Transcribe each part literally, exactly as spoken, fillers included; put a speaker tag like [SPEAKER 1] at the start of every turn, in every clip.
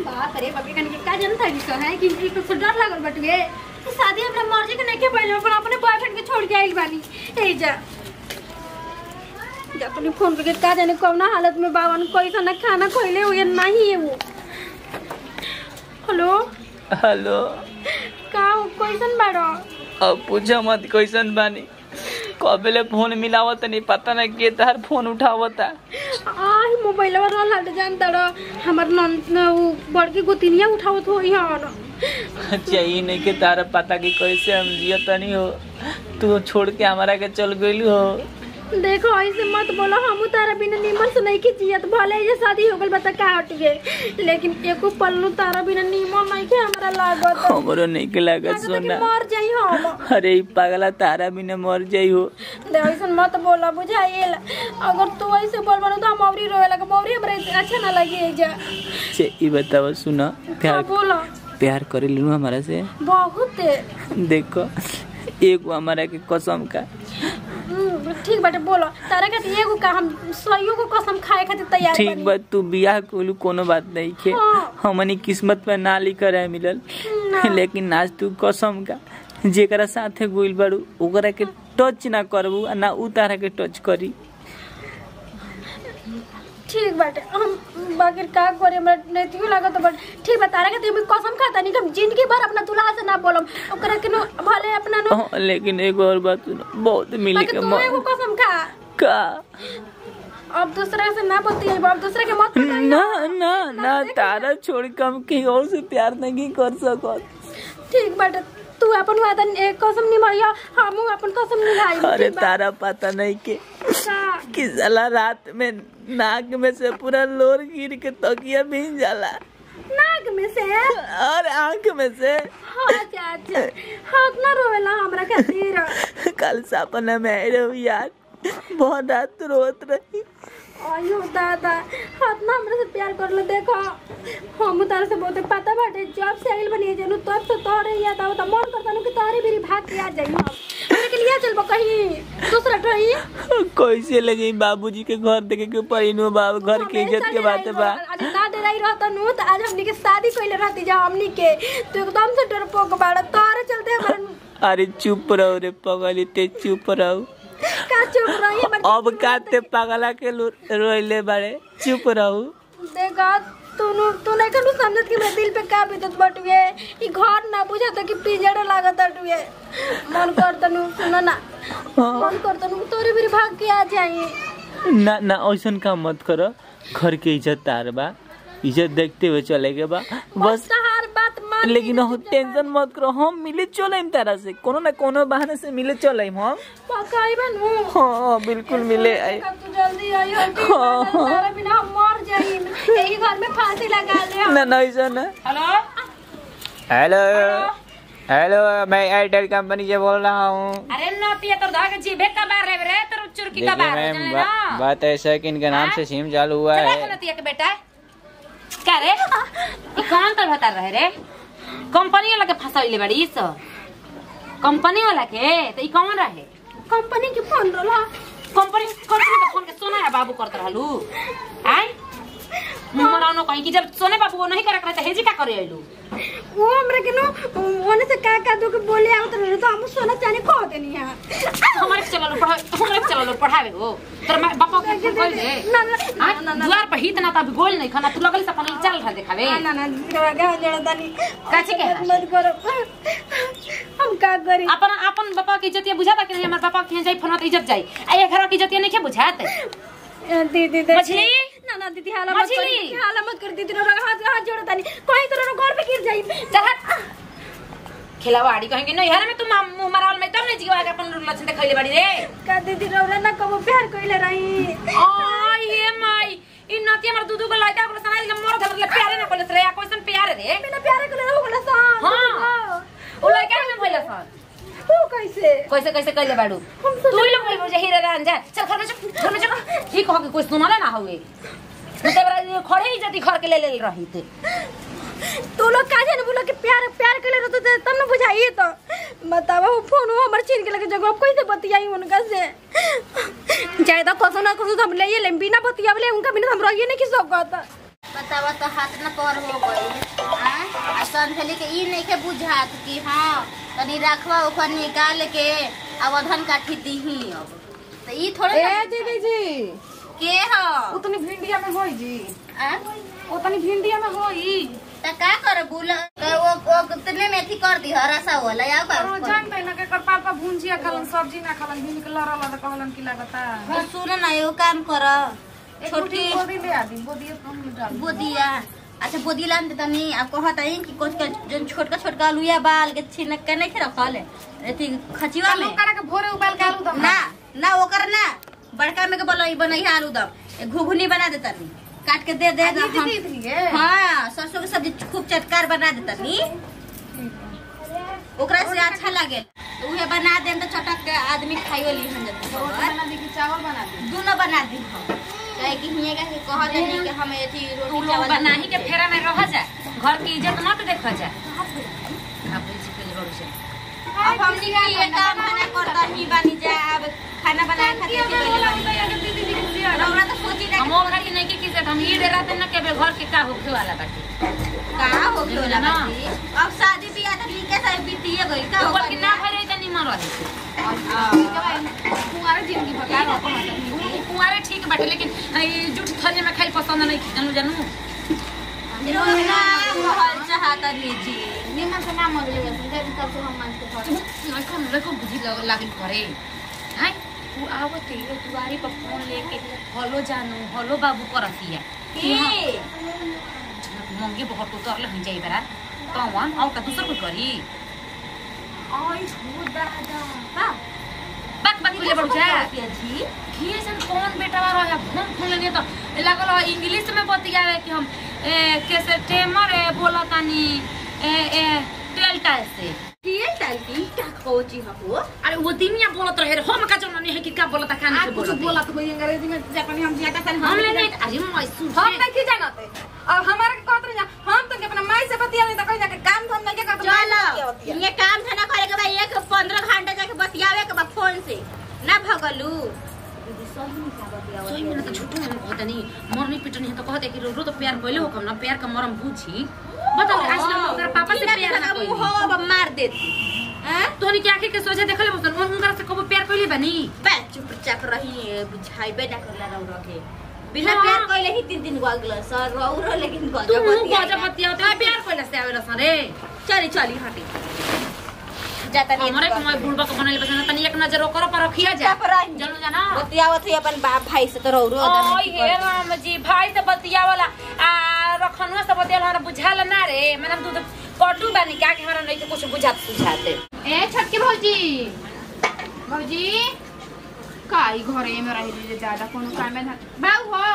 [SPEAKER 1] बाप रे बाप कन का जनता की कह है कि एक तो डर लागल बटवे कि शादी अपना मर्जी के नहीं के पहले अपन अपने बॉयफ्रेंड के छोड़ के आइल बानी ए जा जा अपने फोन पे का जाने कौन हालत में बावन कोई खाना खाना खोइले हुए नहीं है वो। हेलो
[SPEAKER 2] हेलो
[SPEAKER 1] का कैसन बाड़ो?
[SPEAKER 2] अब पूछो मत कैसन बानी। कबेले फोन मिलावत नहीं पता नहीं के तार फोन उठावता।
[SPEAKER 1] आई मोबाइल वाला हट जानता रो हमर नन वो बड़की गोतिनिया उठावत हो यार।
[SPEAKER 2] अच्छा ये नहीं के तारा पता कि कैसे हम जियत नहीं हो तू छोड़ के हमारा के चल गइल हो।
[SPEAKER 1] देखो ऐसे मत बोलो हम तारा बिना निमन से नहीं की जियत भले ये शादी हो गल बता का हटगे लेकिन एको पल्लू तारा बिना निमन नहीं के हमरा लागत
[SPEAKER 2] हमरो नहीं के लागत सोना
[SPEAKER 1] मर जाई हम।
[SPEAKER 2] अरे पागला तारा बिना मर जाई हो।
[SPEAKER 1] ऐसे मत बोला बुझाइल अगर तू ऐसे बोलबो तो हम औरी रोए लगे मौरी हमरा अच्छा ना लगे जा।
[SPEAKER 2] से ई बताओ सुना प्यार
[SPEAKER 1] बोलो
[SPEAKER 2] प्यार करे लू हमारा से
[SPEAKER 1] बहुत
[SPEAKER 2] देखो एगो हमारा के कसम का
[SPEAKER 1] ठीक बाटे बोलो तारा के एगो का हम सइयो को कसम खाए खातिर तैयार बनी।
[SPEAKER 2] ठीक बात तू बियाह कोलू कोनो बात नहीं के हाँ। हमनी किस्मत पे ना लिखल है मिलल लेकिन आज तू कसम का जेकरा साथे गोइल बाड़ू ओकरा के टच ना करबू ना उ तारा के टच करी।
[SPEAKER 1] ठीक बाटे हम बाकी का करे हमरा नेतियो लागत बट ठीक बा तारा के तू कसम खाता नहीं हम जिंदगी भर अपना दुल्हा से ना बोलम ओकरा के नो भले अपना नो
[SPEAKER 2] हाँ, लेकिन एक और बात सुनो बहुत मिले के
[SPEAKER 1] मत एगो कसम खा
[SPEAKER 2] का
[SPEAKER 1] अब दूसरा से ना बतिए अब दूसरे के मत
[SPEAKER 2] ना ना ना तारा छोड़ के हम कहीं और से प्यार नहीं कर सकत।
[SPEAKER 1] ठीक बाटे तू अपन वादा एक कसम निभाइया हम अपन कसम निभाई।
[SPEAKER 2] अरे तारा पता नहीं के कि साला रात में नाक में से पूरा लोर गिर के तकिया भींग जाला
[SPEAKER 1] नाक में से
[SPEAKER 2] और आंख में से।
[SPEAKER 1] हाँ चाचा हाथ ना रोवेला हमरा खातिर।
[SPEAKER 2] कल सपना में आई रही यार बहुत रात रोत रही।
[SPEAKER 1] आयो दादा हाथ ना हमरा से प्यार कर ले देखो हम तारे से बहुत पता बाटे जब से आइल बनी जनू तब से तोरे याद आवत मन करता नु कि तारे भी भाग के आ जाई हम हमरे के लिए चलबो कहीं दूसरा ट्रही
[SPEAKER 2] कैसे लगे बाबूजी के घर देखे के परिनो बाबू घर के इज्जत के बात बा।
[SPEAKER 1] आज ना डराई रहता नु त आज हमनी के शादी कइले रहती जा हमनी के तू एकदम से डरपोक बाड़ा तारे चलते हमर।
[SPEAKER 2] अरे चुप रहो रे पगली ते चुप रहो
[SPEAKER 1] का चुप रही
[SPEAKER 2] अब काते पागला के रोइले बाड़े चुप रहो।
[SPEAKER 1] देखा तूनु तू नहीं कनु समझत कि मेरे दिल पे का बीतत बटुए ई घर ना बुझत कि पिजड़ लागत बटुए मन करतनु सुन ना मन करतनु तोरे भी भाग के आ जाई।
[SPEAKER 2] ना ना ऐसन काम मत करो घर के इज्जत तार बा इज्जत देखते हुए चलेगे बा बस
[SPEAKER 1] हर बात मान
[SPEAKER 2] लेकिन हो टेंशन मत करो हम मिले चलेम तारा से कोनो ना कोनो बहाने से मिले चलेम हम
[SPEAKER 1] पकाई बनू।
[SPEAKER 2] हां बिल्कुल मिले आई
[SPEAKER 1] तू जल्दी आई हो तारा बिना हम मर जाई यही घर में फांसी लगा ले।
[SPEAKER 2] ना ना ऐसा ना।
[SPEAKER 3] हेलो
[SPEAKER 2] हेलो हेलो मैं एयरटेल कंपनी से बोल रहा हूँ।
[SPEAKER 3] अरे नतिया तो धागे जीभे का बार रे रे तो चुरकी का बार है ना।
[SPEAKER 2] बात ऐसा है कि इनके नाम से सिम चालू हुआ है।
[SPEAKER 3] चला नतिया के बेटा क्या रे ये कौन तो बता रहे रे कंपनी वाला के फसाइले बड़ी इस कंपनी वाला के तो ये कौन रहे
[SPEAKER 1] कंपनी के फोन रोला
[SPEAKER 3] कंपनी कंपनी के फोन के सोना है बाबू करत रहलू आई मरानो कहीं कि जब सोने बाबू वो नहीं करक रहे तो हेजी का करे आइलू
[SPEAKER 1] वो हमरे के नो ओने से का का दो के बोले आवत रहे तो हम सोना चाने को देनी है
[SPEAKER 3] हमारे चला लो पढ़ा हमारे चला लो पढ़ावे हो तेरे बापा के फोन कर दे
[SPEAKER 1] ना ना ना
[SPEAKER 3] द्वार पर हित ना तब गोल नहीं खाना तू लगल से अपन चल रहा देखावे
[SPEAKER 1] ना ना गा जड़ा दानी
[SPEAKER 3] काची के
[SPEAKER 1] मत करो हम का करी
[SPEAKER 3] अपन अपन बापा की इज्जत बुझाता कि नहीं हमार बापा के जाई फोन इज्जत जाई आ ये घर की इज्जत नहीं के बुझात
[SPEAKER 1] दीदी
[SPEAKER 3] मछली
[SPEAKER 1] ना ना दीदी हाला मत कर हाला मत कर दीदी रो हाथ हाथ जोड़ दानी कहीं तो रो घर पे गिर जाई
[SPEAKER 3] चल खिलावाड़ी कहेंगे नहीं यार मैं तुम मुंह मारल में तब नहीं जीवा के अपन लक्षण देखैले बाड़ी रे
[SPEAKER 1] का दीदी रो ना कबो प्यार कइले रही
[SPEAKER 3] आ ये माई इ नती हमर दूधू को लाइटा को सनाई के मोर धरले प्यारे ना बोलत रे कैसन प्यार रे
[SPEAKER 1] बिना प्यारे को हो गला सा
[SPEAKER 3] हां ओ लइका ना भइला सा
[SPEAKER 1] ओ कैसे
[SPEAKER 3] कैसे कैसे कइले बाड़ू तू ही लोग बोल जे हीरे रान जा चल घर में चल घर में चल ठीक हो के कुछ सुनाले ना होगे ते बरा खड़े ही जदी घर के ले ले रही थे
[SPEAKER 1] तू लोग का जाने बोला कि प्यार प्यार के ले रहते तब न बुझाइए तो बतावा वो फोन हमर छीन के लगे जगह अब कैसे बतियाई उनका से ज्यादा कसो ना कसो हम ले ले बिना बतियावले उनका बिना हम रहिए नहीं कि सब कहता
[SPEAKER 4] बतावा तो हाथ न पर हो गई हां आ समझली के ई नहीं के बुझात कि हां तनी रखवा ओखर निकाल के अवधन काठी दीही अब तो ई थोड़े
[SPEAKER 5] ए दीदी जी
[SPEAKER 4] के हो
[SPEAKER 5] उतनी भिंडिया में होई जी
[SPEAKER 4] आ
[SPEAKER 5] उतनी भिंडिया में होई
[SPEAKER 4] त का कर बुला वो वो कितने में थी कर दी रसा वाला या का
[SPEAKER 5] और जानते ना के कर पापा भुंजिया खालन सब्जी ना खालन भिंडी के लरा लरा कहलन की लागता
[SPEAKER 4] तो सुन ना एगो काम कर छोटी
[SPEAKER 5] बोदी ले आ दी बोदी कम डाल
[SPEAKER 4] बोदिया अच्छा बोदी लान दे तनी आप कहत आई कि कुछ का जन छोटका छोटका आलूया बाल के छिनक के नहीं रखल एथी खचिवा में
[SPEAKER 5] करा के भोरे उबाल के आलू दम
[SPEAKER 4] ना ना ओकर ना बड़का में के बोलई बनई आलू दम घुघनी बना दे तनी काट के दे दे
[SPEAKER 5] दीदी है
[SPEAKER 4] हां सरसों के सब्जी खूब चटकार बना दे तनी ओकरा से अच्छा लागे तो उहे बना देम तो चटक के आदमी खाइयो ली हम जत
[SPEAKER 5] बना दी कि चावल बना दी
[SPEAKER 4] दोनों बना दी काहे कि हिया के कहत नहीं कि हम एथी रोटी चावल
[SPEAKER 3] बनाही के फेरा में रह जा घर की इज्जत मत देख जा अब इसी के लिए से
[SPEAKER 4] अब हमनी के ये काम बना करता ही बानी जा अब खाना बनाए खातिर के बोले
[SPEAKER 5] दीदी जी के
[SPEAKER 4] हमरा तो सोची ना
[SPEAKER 3] हम ओखा की नहीं की किसे हम ई डेरा त न के घर के का होखे वाला बाटे
[SPEAKER 4] का हो गइल ना अब शादी बियाह त निके से बीतिए गइल का
[SPEAKER 3] ऊपर की ना भरे त निमन रहे
[SPEAKER 5] कुंवारे जिंदगी भगा रहा
[SPEAKER 3] कुंवारे ठीक बाटे लेकिन ई जूठ थले में खाई पसंद नहीं जानू जानू
[SPEAKER 4] रोना महल चाहता लीजी
[SPEAKER 5] निमन से नाम मर ले सुन तब से हम मान के थोड़ा
[SPEAKER 3] नहीं कम लेको बुझी लग लागिन करे हैं तू आवत है दुआरी पर फोन लेके हेलो जानू हेलो बाबू करतिया
[SPEAKER 4] के
[SPEAKER 3] मंगे बहुत उतरले हो जाई बरा कौन और का दूसर कोई करी
[SPEAKER 5] आई छू दादा
[SPEAKER 3] बा बात बात ले बढ़ जा
[SPEAKER 4] जी
[SPEAKER 3] खीसन कौन बेटा वाला है फोन फोन लेने तो लागल इंग्लिश में बतियावे कि हम ए कैसे टेमर है बोला तानी ए ए टेल्टा से
[SPEAKER 4] ये टाइपी का कोची हो
[SPEAKER 3] अरे वो दिनिया बोलत रहे रे हम का जन नहीं है कि का बोलता खाने
[SPEAKER 5] आप
[SPEAKER 3] के
[SPEAKER 5] कुछ
[SPEAKER 3] बोलत
[SPEAKER 5] बोला तो कोई अंग्रेजी में जापानी हम जियाता सन
[SPEAKER 3] हम ले नहीं अरे मैं सुन
[SPEAKER 5] हम नहीं की जानते अब हमारे के कहत रही हम तो के अपना माई से बतिया नहीं तो कहीं जाके काम धाम नहीं के करत
[SPEAKER 4] चलो ये काम धंधा करे के भाई एक पंद्रह घंटा जाके बतियावे के बा फोन से ना भगलू
[SPEAKER 3] सोई में तो झूठ में कहता नहीं मरनी पिटनी है तो कहते कि रो तो प्यार पहले हो कम ना प्यार का मरम बुझी बता आज लोग अगर पापा से प्यार ना कोई
[SPEAKER 4] हो अब मार देती हैं
[SPEAKER 3] तोनी के आंखें के सोचे देखले बसन उनकर से कबो प्यार कइले बनी
[SPEAKER 4] बे चुपचाप रही बुझाइबे ना करला रौ रखे बिना प्यार कइले ही तीन दिन गगल सर रौ रो लेकिन
[SPEAKER 3] तू
[SPEAKER 4] गजब बतिया
[SPEAKER 3] गजब होते प्यार कइले से आवेला सरे
[SPEAKER 4] चली चली हटी जाता नहीं
[SPEAKER 3] हमरे कोई बुढ़बा को बनले बसन तनी एक नजर ओकरो पर रखिया जा जनो जाना
[SPEAKER 4] बतियावत है अपन बाप भाई से तो रौ रो
[SPEAKER 3] ओय हे राम जी भाई से बतियावला आ रखनुआ से बतियाला हमरा बुझाल ना रे मैंने तू तो कटू बानी का के हमरा नहीं तो कुछ बुझात बुझाते
[SPEAKER 5] ए छटके भौजी भौजी काई घरे में रह ले ज्यादा कोनो काम में बाऊ हो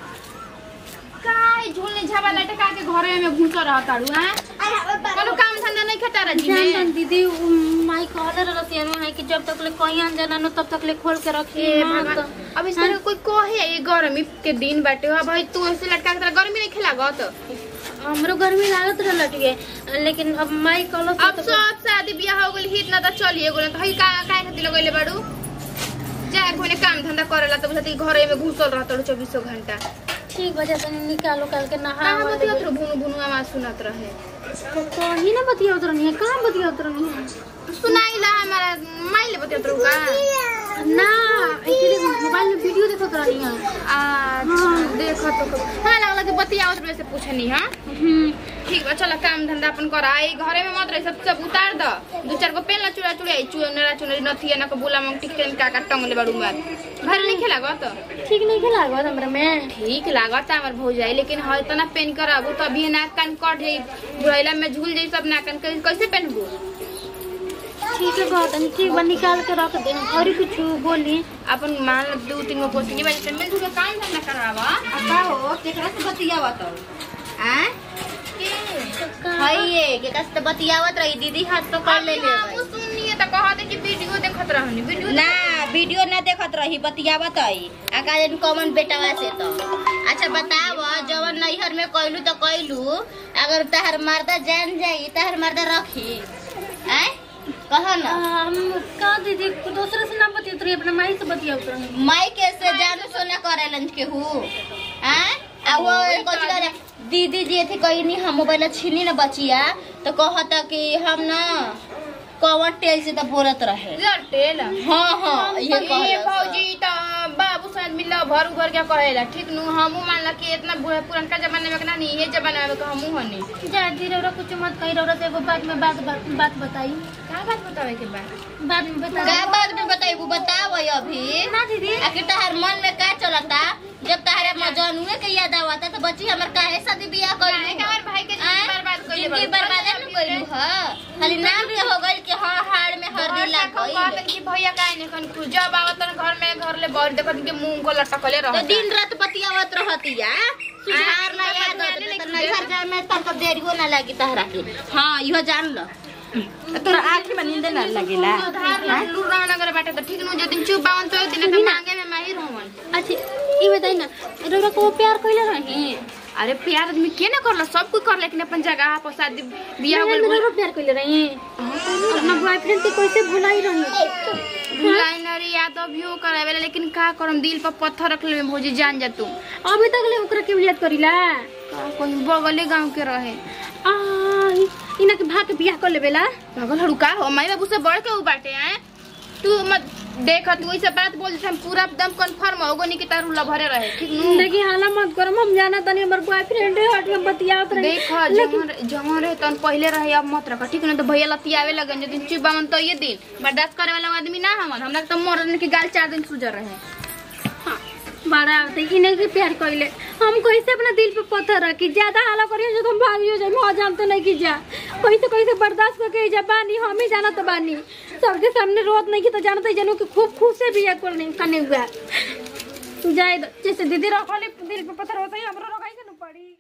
[SPEAKER 5] काई झोलने झाबा लटका के घरे में घुस रहा ताड़ू हैं कोनो काम धंधा नहीं खटा रही में
[SPEAKER 1] जान दीदी माई कहले रसिया में है कि जब तक ले कोई अनजाना न तब तक ले खोल के रखी
[SPEAKER 5] ए भगवान अब इस तरह कोई कहे ये गर्मी के दिन बाटे हो भाई तू ऐसे लटका के गर्मी नहीं खिलागत
[SPEAKER 1] हमरो गर्मी लागत रहल लटिए लेकिन अब माई कहलो
[SPEAKER 5] अब सब शादी बियाह हो गेल हित ना त चलिए गेल त हई का काहे खातिर लगइले बाड़ू जा कोने काम धंधा करेला त बुझाती घरे में घुसल रहत चौबीसों घंटा
[SPEAKER 1] ठीक वजह से निकालो काल के नहा
[SPEAKER 5] कहां बतिया तो भुनु भुनु आवाज सुनत रहे
[SPEAKER 1] तो ही ना बतिया उतर नहीं है कहां बतिया उतर नहीं है
[SPEAKER 5] सुनाइला हमारा माइले बतिया तो का
[SPEAKER 1] ना एकरे मोबाइल में वीडियो देखत रहनी है
[SPEAKER 5] अच्छा देखत तो हां लागला कि बतिया उतर से पूछनी हां ठीक बा चल काम धंधा अपन कर आई घरे में मत रही सब सब उतार द दो चार गो पेन चूड़ा चूड़ा चूड़ा चूड़ा नथिया ना को बोला मंग टिकन का का टंगले बाड़ू मत घर नहीं खेला गो तो
[SPEAKER 1] ठीक नहीं खेला गो हमरा में
[SPEAKER 5] ठीक लागत हमर भौजाई लेकिन है तना पेन करबो तभी ना कान कट जाई बुढ़ैला में झूल जाई सब ना कान कैसे पहनबो
[SPEAKER 1] ठीक है बात है ठीक बा निकाल के रख दे और कुछ बोली
[SPEAKER 5] अपन मान दो तीन गो पोस्टिंग में मिल जुल काम धंधा करावा
[SPEAKER 4] का हो केकरा से बतियावत हो हैं हाय के कस त बतियावत रही दीदी हाथ तो कर ले ले
[SPEAKER 5] हम सुनिए त कहते कि वीडियो देखत रहनी वीडियो
[SPEAKER 4] ना वीडियो ना देखत रही बतियावत है आ काजन कॉमन बेटावा से तो अच्छा बताव जवन नैहर में कहलू तो कहलू अगर तहर मर्दा जान जाई तहर मर्दा रखी हैं कह ना
[SPEAKER 1] हम का दीदी दूसरे से ना बतिया उतरी अपने माई से बतिया उतरी
[SPEAKER 4] माई कैसे जानू सोना करेलन के हूँ हैं आ वो कोचला दीदी जी थी कहीं नहीं हम मोबाइल छीनी ना बचिया तो कहता कि हम ना कौन टेल से तो बोलत रहे
[SPEAKER 5] टेल
[SPEAKER 4] हाँ हाँ ये
[SPEAKER 5] ये भौजी तो बाबू साथ मिला भर उभर क्या कहेला ठीक नु हमू मानला कि इतना बुढ़ा पुरनका जमाने में ना नहीं ये जमाने में हमू हनी
[SPEAKER 1] जा धीरे रौरा कुछ मत कही रौरा से एगो बात में बात बात, बात बताई
[SPEAKER 5] का बात बतावे के बाद
[SPEAKER 1] बाद में बता
[SPEAKER 4] का बात में बताइबू बताओ अभी
[SPEAKER 1] ना दीदी
[SPEAKER 4] आखिर तहार मन में का चलता जब तहारे मजनुए के याद आवता तो बच्ची हमर काहे शादी बियाह कइलू
[SPEAKER 5] हमार भाई के जिंदगी बर्बाद कइले
[SPEAKER 4] जिंदगी बर्बाद न कइलू ह खाली नाम के हो गइल कि हां हाड़ में हरदी लाग गइल
[SPEAKER 5] कहत कि भैया काहे नहीं कन खुद जब आवत घर में घर ले बर देखत कि मुंह को लटकले रह
[SPEAKER 4] तो दिन रात बतियावत रहतिया सुधार ना याद होत तो नैहर जाए में तक देरियो ना लागी तहरा के हां इहो जान ल
[SPEAKER 3] तोरा आँखी में नींद ना लगेला
[SPEAKER 5] उधार लूर रहना करे बाटे तो ठीक नु जो दिन चुप बावन तो दिन तो मांगे में माहिर होवन
[SPEAKER 1] अच्छा ई बताई ना रौरा को प्यार कइले रही
[SPEAKER 5] अरे प्यार आदमी के ना करला सब कोई कर लेकिन अपन जगह पर शादी बियाह
[SPEAKER 1] मैं रौरा प्यार कइले रही अपना बॉयफ्रेंड के कैसे भुलाई रही
[SPEAKER 5] लाइनर याद अभियो करावेला लेकिन का करम दिल पर पत्थर रख ले भौजी जान जा तू
[SPEAKER 1] अभी तक ले ओकरा के याद करिला
[SPEAKER 5] कोई बगले गांव के रहे
[SPEAKER 1] आ इना के भाग के बियाह कर लेबेला
[SPEAKER 5] पागल हड़ुका हो माई बाबू से बढ़ के उ बाटे हैं तू मत देख तू ऐसे बात बोल हम पूरा एकदम कंफर्म होगो नहीं कि तार हुला भरे रहे ठीक नु
[SPEAKER 1] देखी हाला मत करम हम जाना तनी हमर बॉयफ्रेंड है हट में बतियात रही
[SPEAKER 5] देख जमन जमन रहे तन पहले रहे अब मत रख ठीक न तो भैया लतियावे लगन जो दिन चुबावन तो ये दिन बर्दाश्त करे वाला आदमी ना हमन हमरा तो मरन के गाल चार दिन सुजर रहे
[SPEAKER 1] बड़ा आवते इने के प्यार कइले हम कैसे अपना दिल पे पत्थर रखी ज्यादा हाला करियो जो तुम भागियो जाए मैं जानते नहीं कि जा कैसे कैसे बर्दाश्त करके जा बानी हम ही जाना तो बानी सबके सामने रोत नहीं की तो जानते जानू कि खूब खुश से भी एक नहीं करने हुआ जाए जैसे दीदी रखले दिल पे पत्थर होता है हमरो रखाई के न पड़ी।